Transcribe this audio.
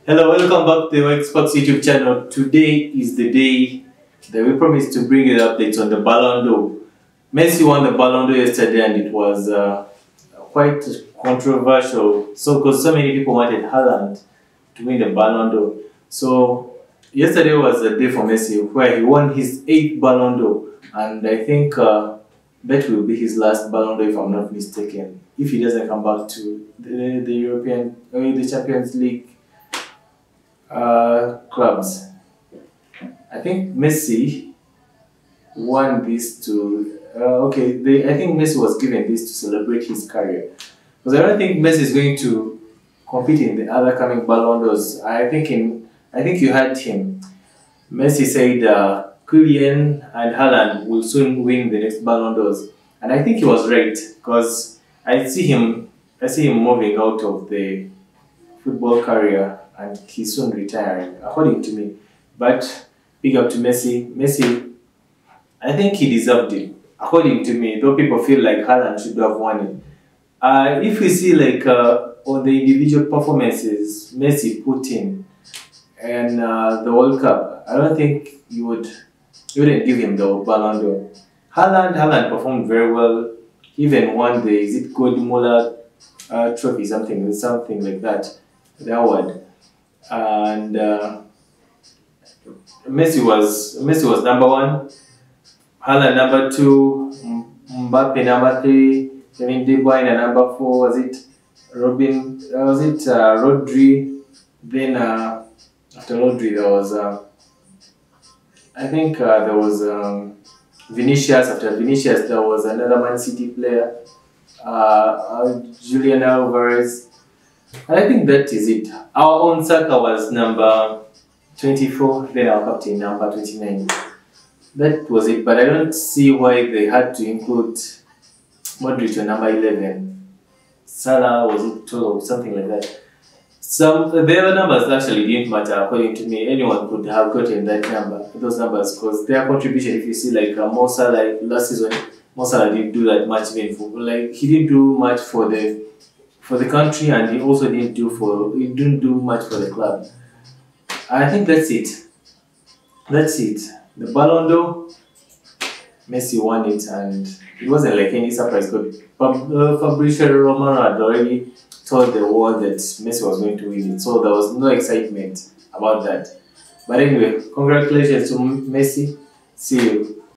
Hello, welcome back to the Xbox YouTube channel. Today is the day that we promised to bring you updates on the Ballon d'Or. Messi won the Ballon d'Or yesterday and it was quite controversial. Because so many people wanted Haaland to win the Ballon d'Or. So yesterday was a day for Messi where he won his 8th Ballon d'Or, and I think that will be his last Ballon d'Or if I'm not mistaken. If he doesn't come back to the European or the Champions League clubs. I think Messi won this to I think Messi was given this to celebrate his career, because I don't think Messi is going to compete in the other coming Ballon d'Ors. I think you heard him. Messi said Kylian and Haaland will soon win the next Ballon d'Ors, and I think he was right, because I see him moving out of the football career and he's soon retiring, according to me. But big up to Messi. Messi, I think he deserved it, according to me, though people feel like Haaland should have won it. If we see on the individual performances Messi put in and the World Cup, I don't think you wouldn't give him the Ballon d'Or. Haaland performed very well. He even won the Gerd Müller trophy, something like that, the award. And Messi was number 1, Haaland number 2, Mbappe number 3, Kevin De Bruyne number 4. Rodri? Then after Rodri there was there was Vinicius. After Vinicius there was another Man City player, Julian Alvarez. And I think that is it. Our own Saka was number 24, then our captain number 29. That was it, but I don't see why they had to include Modric on number 11. Salah was it 12, something like that. The other numbers actually didn't matter, according to me. Anyone could have gotten those numbers, because their contribution, if you see Mo Salah last season, Mo Salah didn't do that much even he didn't do much for the country, and he also didn't do much for the club. I think that's it. The Ballon d'Or, Messi won it, and it wasn't like any surprise. Fabrizio Romano had already told the world that Messi was going to win it, so there was no excitement about that. But anyway, congratulations to Messi. See you.